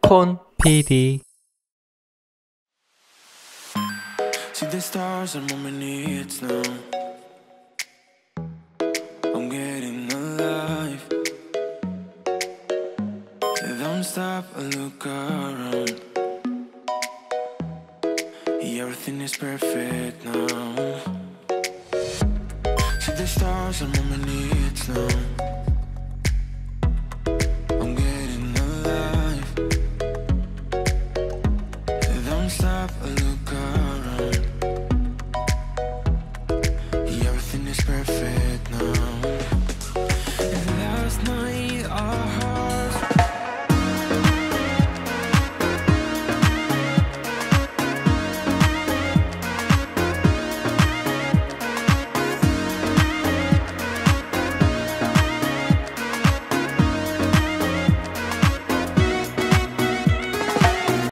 콘 PD. See the stars are more minutes now. I'm getting alive. Don't stop and look around. Everything is perfect now. See the stars are more minutes now.